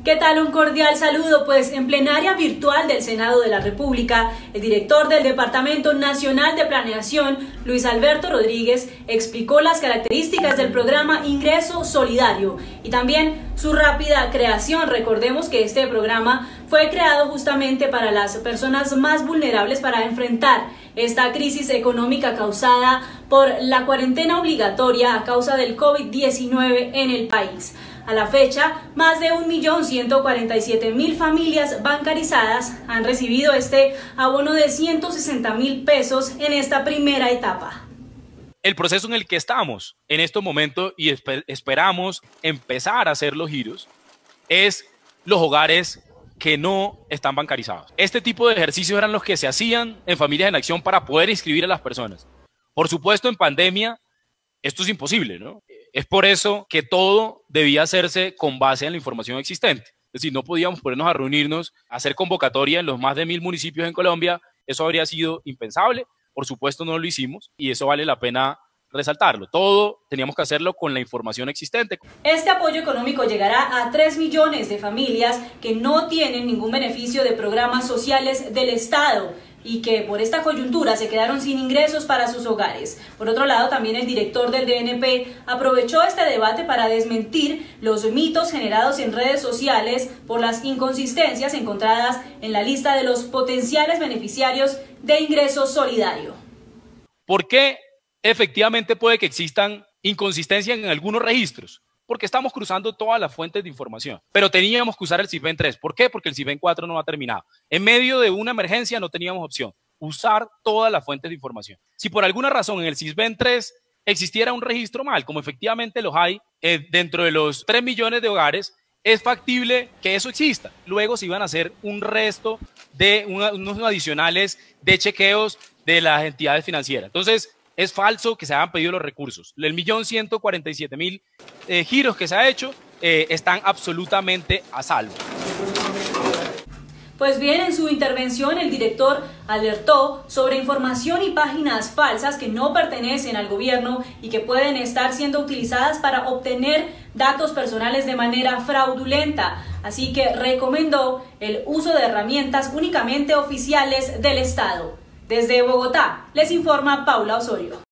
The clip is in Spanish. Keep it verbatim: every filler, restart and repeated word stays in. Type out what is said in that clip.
¿Qué tal? Un cordial saludo. Pues en plenaria virtual del Senado de la República, el director del Departamento Nacional de Planeación, Luis Alberto Rodríguez, explicó las características del programa Ingreso Solidario y también su rápida creación. Recordemos que este programa fue creado justamente para las personas más vulnerables para enfrentar esta crisis económica causada por la cuarentena obligatoria a causa del COVID diecinueve en el país. A la fecha, más de un millón ciento cuarenta y siete mil familias bancarizadas han recibido este abono de ciento sesenta mil pesos en esta primera etapa. El proceso en el que estamos en estos momentos y esper esperamos empezar a hacer los giros es los hogares que no están bancarizados. Este tipo de ejercicios eran los que se hacían en Familias en Acción para poder inscribir a las personas. Por supuesto, en pandemia esto es imposible, ¿no? Es por eso que todo debía hacerse con base en la información existente. Es decir, no podíamos ponernos a reunirnos, a hacer convocatoria en los más de mil municipios en Colombia. Eso habría sido impensable. Por supuesto, no lo hicimos y eso vale la pena resaltarlo. Todo teníamos que hacerlo con la información existente. Este apoyo económico llegará a tres millones de familias que no tienen ningún beneficio de programas sociales del Estado y que por esta coyuntura se quedaron sin ingresos para sus hogares. Por otro lado, también el director del D N P aprovechó este debate para desmentir los mitos generados en redes sociales por las inconsistencias encontradas en la lista de los potenciales beneficiarios de Ingreso Solidario. ¿Por qué efectivamente puede que existan inconsistencias en algunos registros? Porque estamos cruzando todas las fuentes de información, pero teníamos que usar el CISBEN tres. ¿Por qué? Porque el CISBEN cuatro no ha terminado. En medio de una emergencia no teníamos opción, usar todas las fuentes de información. Si por alguna razón en el CISBEN tres existiera un registro mal, como efectivamente los hay eh, dentro de los tres millones de hogares, es factible que eso exista. Luego se iban a hacer un resto de una, unos adicionales de chequeos de las entidades financieras. Entonces, es falso que se hayan pedido los recursos. El millón ciento cuarenta y siete mil eh, giros que se ha hecho eh, están absolutamente a salvo. Pues bien, en su intervención el director alertó sobre información y páginas falsas que no pertenecen al gobierno y que pueden estar siendo utilizadas para obtener datos personales de manera fraudulenta. Así que recomendó el uso de herramientas únicamente oficiales del Estado. Desde Bogotá, les informa Paula Osorio.